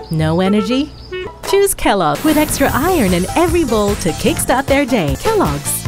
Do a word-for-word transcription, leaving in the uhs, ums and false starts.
No energy? Choose Kellogg with extra iron in every bowl to kickstart their day. Kellogg's.